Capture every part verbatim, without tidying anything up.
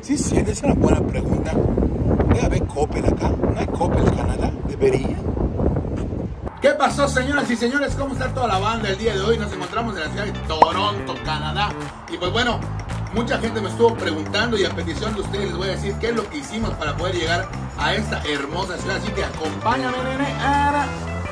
Sí, sí, esa es una buena pregunta. Debe haber Coppel acá. ¿No hay Coppel en Canadá? Debería. ¿Qué pasó, señoras y señores? ¿Cómo está toda la banda el día de hoy? Nos encontramos en la ciudad de Toronto, Canadá. Y pues bueno, mucha gente me estuvo preguntando y a petición de ustedes les voy a decir qué es lo que hicimos para poder llegar a esta hermosa ciudad. Así que acompáñame, nene. Ahora.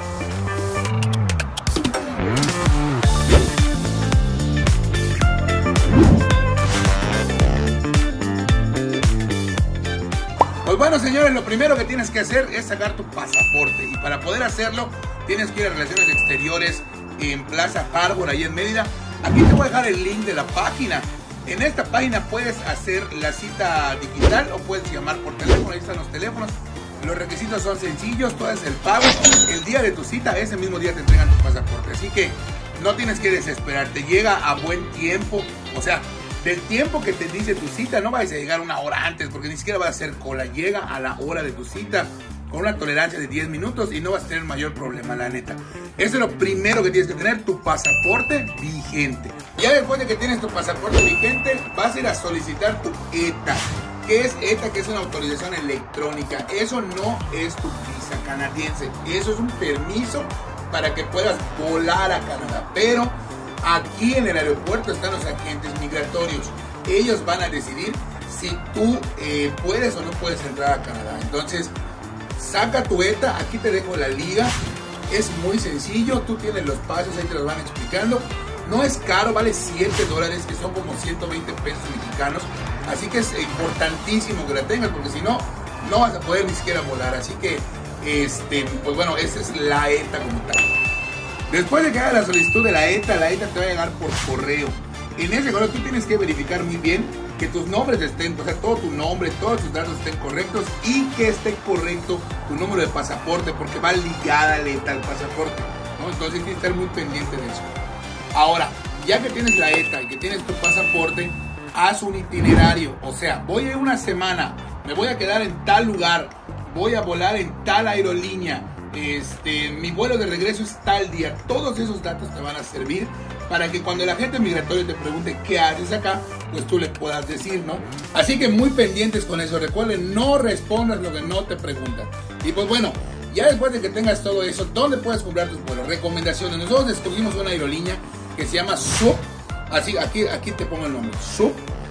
Pues bueno, señores, lo primero que tienes que hacer es sacar tu pasaporte. Y para poder hacerlo, tienes que ir a Relaciones Exteriores en Plaza Harbor, ahí en Mérida. Aquí te voy a dejar el link de la página. En esta página puedes hacer la cita digital o puedes llamar por teléfono. Ahí están los teléfonos. Los requisitos son sencillos, tú haces el pago. El día de tu cita, ese mismo día te entregan tu pasaporte. Así que no tienes que desesperarte. Llega a buen tiempo. O sea, del tiempo que te dice tu cita, no vayas a llegar una hora antes, porque ni siquiera vas a hacer cola. Llega a la hora de tu cita con una tolerancia de diez minutos y no vas a tener mayor problema, la neta. Eso es lo primero que tienes que tener, tu pasaporte vigente. Ya después de que tienes tu pasaporte vigente, vas a ir a solicitar tu E T A. ¿Qué es E T A? Que es una autorización electrónica. Eso no es tu visa canadiense. Eso es un permiso para que puedas volar a Canadá. Pero aquí en el aeropuerto están los agentes migratorios. Ellos van a decidir si tú eh, puedes o no puedes entrar a Canadá. Entonces, saca tu E T A. Aquí te dejo la liga. Es muy sencillo. Tú tienes los pasos, ahí te los van explicando. No es caro, vale siete dólares, que son como ciento veinte pesos mexicanos. Así que es importantísimo que la tengas, porque si no, no vas a poder ni siquiera volar. Así que, este, pues bueno, esa es la E T A como tal. Después de que hagas la solicitud de la E T A, la E T A te va a llegar por correo. En ese correo tú tienes que verificar muy bien que tus nombres estén, o sea, todo tu nombre, todos tus datos estén correctos y que esté correcto tu número de pasaporte, porque va ligada la E T A al pasaporte, ¿no? Entonces tienes que estar muy pendiente de eso. Ahora, ya que tienes la E T A y que tienes tu pasaporte, haz un itinerario. O sea, voy a ir una semana, me voy a quedar en tal lugar, voy a volar en tal aerolínea. Este, mi vuelo de regreso es tal día. Todos esos datos te van a servir para que cuando el agente migratorio te pregunte qué haces acá, pues tú le puedas decir, ¿no? Así que muy pendientes con eso. Recuerden, no respondas lo que no te preguntan. Y pues bueno, ya después de que tengas todo eso, ¿dónde puedes comprar tus vuelos? Recomendaciones. Nosotros escogimos una aerolínea que se llama Sup. Así, aquí, aquí te pongo el nombre, Sup.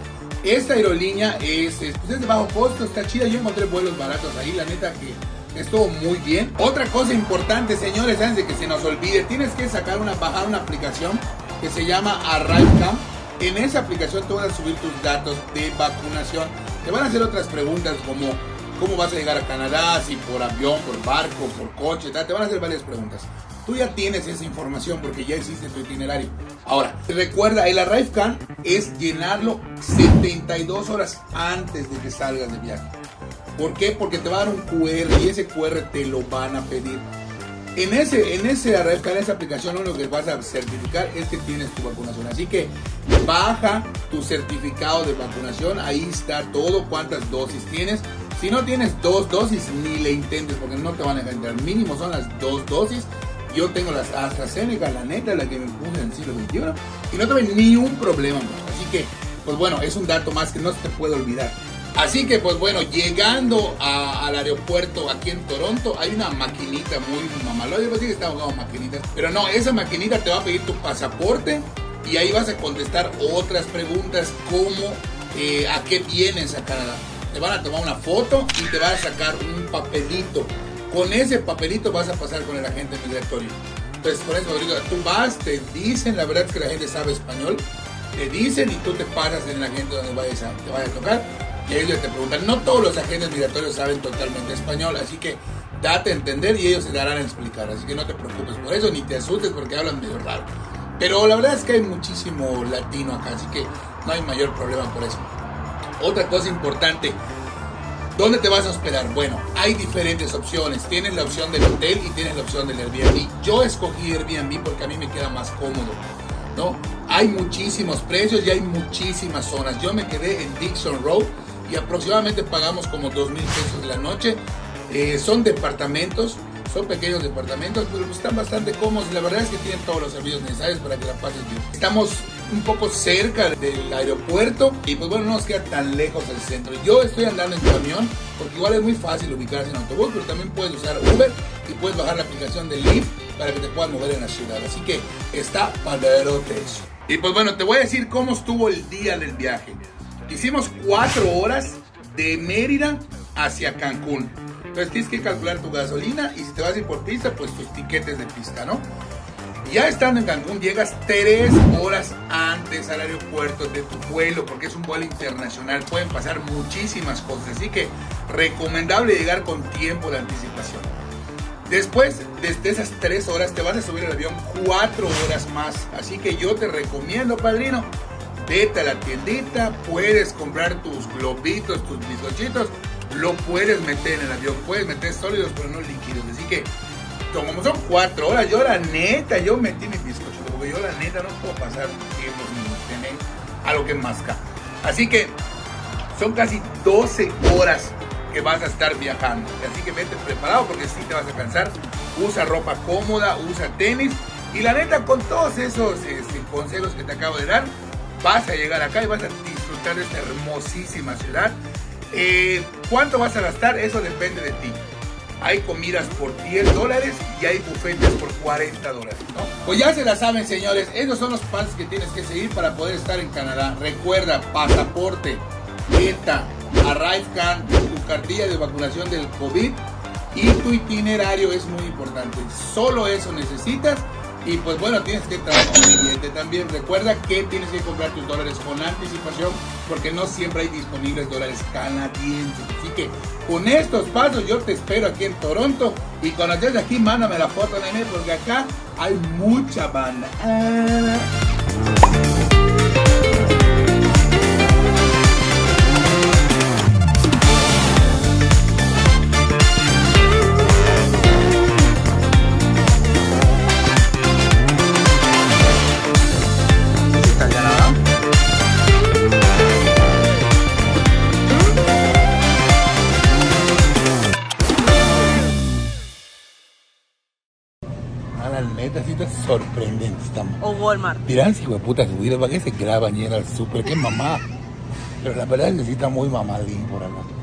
Esta aerolínea es, es, pues es de bajo costo, está chida. Yo encontré vuelos baratos ahí, la neta que estuvo muy bien. Otra cosa importante, señores, antes de que se nos olvide, tienes que sacar una, bajar una aplicación que se llama ArriveCam. En esa aplicación te van a subir tus datos de vacunación. Te van a hacer otras preguntas como cómo vas a llegar a Canadá, si por avión, por barco, por coche, tal. Te van a hacer varias preguntas. Tú ya tienes esa información porque ya hiciste tu itinerario. Ahora, recuerda, el ArriveCam es llenarlo setenta y dos horas antes de que salgas de viaje. ¿Por qué? Porque te va a dar un cu erre y ese cu erre te lo van a pedir. En ese, en ese ArriveCam, en esa aplicación, lo único que vas a certificar es que tienes tu vacunación. Así que baja tu certificado de vacunación, ahí está todo, cuántas dosis tienes. Si no tienes dos dosis, ni le intentes porque no te van a entrar. Mínimo son las dos dosis. Yo tengo las AstraZeneca, la neta, la que me puse en el siglo veintiuno, y no tuve ni un problema más. Así que, pues bueno, es un dato más que no se te puede olvidar. Así que, pues bueno, llegando a, al aeropuerto aquí en Toronto, hay una maquinita muy mamalona. Yo pensé que estaban usando maquinitas, pero no, esa maquinita te va a pedir tu pasaporte y ahí vas a contestar otras preguntas como eh, ¿a qué vienes a Canadá? Te van a tomar una foto y te van a sacar un papelito. Con ese papelito vas a pasar con el agente migratorio. Entonces, por eso, Rodrigo, tú vas, te dicen, la verdad es que la gente sabe español, te dicen y tú te pasas en el agente donde vayas a, te vayas a tocar y ellos te preguntan. No todos los agentes migratorios saben totalmente español, así que date a entender y ellos se darán a explicar. Así que no te preocupes por eso, ni te asustes porque hablan medio raro. Pero la verdad es que hay muchísimo latino acá, así que no hay mayor problema por eso. Otra cosa importante, ¿dónde te vas a hospedar? Bueno, hay diferentes opciones. Tienes la opción del hotel y tienes la opción del Airbnb. Yo escogí Airbnb porque a mí me queda más cómodo, ¿no? Hay muchísimos precios y hay muchísimas zonas. Yo me quedé en Dixon Road y aproximadamente pagamos como dos mil pesos la noche. Eh, son departamentos, son pequeños departamentos, pero están bastante cómodos. La verdad es que tienen todos los servicios necesarios para que la pases bien. Estamos un poco cerca del aeropuerto y pues bueno, no nos queda tan lejos del centro. Yo estoy andando en camión porque igual es muy fácil ubicarse en autobús, pero también puedes usar Uber y puedes bajar la aplicación de Lyft para que te puedas mover en la ciudad. Así que está padrote eso. Y pues bueno, te voy a decir cómo estuvo el día del viaje. Hicimos cuatro horas de Mérida hacia Cancún. Entonces tienes que calcular tu gasolina y si te vas a ir por pista, pues tus tiquetes de pista, ¿no? Ya estando en Cancún, llegas tres horas antes al aeropuerto de tu vuelo, porque es un vuelo internacional, pueden pasar muchísimas cosas, así que recomendable llegar con tiempo de anticipación. Después de esas tres horas te vas a subir al avión cuatro horas más, así que yo te recomiendo, padrino, vete a la tiendita, puedes comprar tus globitos, tus bizcochitos, lo puedes meter en el avión, puedes meter sólidos pero no líquidos, así que como son cuatro horas, yo la neta, yo metí mis bizcochitos, porque yo la neta no puedo pasar tiempo sin tener algo que mascar. Así que son casi doce horas que vas a estar viajando, así que vete preparado porque sí te vas a cansar. Usa ropa cómoda, usa tenis y la neta, con todos esos este, consejos que te acabo de dar, vas a llegar acá y vas a disfrutar de esta hermosísima ciudad. Eh, ¿Cuánto vas a gastar? Eso depende de ti. Hay comidas por diez dólares y hay bufetes por cuarenta dólares, ¿no? Pues ya se la saben, señores. Esos son los pasos que tienes que seguir para poder estar en Canadá. Recuerda, pasaporte, ETA, ArriveCan, tu cartilla de vacunación del COVID y tu itinerario es muy importante. Solo eso necesitas. Y pues bueno, tienes que traer un billete también. Recuerda que tienes que comprar tus dólares con anticipación porque no siempre hay disponibles dólares canadienses. Así que con estos pasos yo te espero aquí en Toronto. Y cuando estés aquí, mándame la foto, nene, porque acá hay mucha banda. Ah. La neta, sí está sorprendente. Estamos. O Walmart. Dirán, si putas subidas, ¿para qué se graban y ir al súper? ¡Qué mamá! Pero la verdad es que sí está muy mamalín por acá.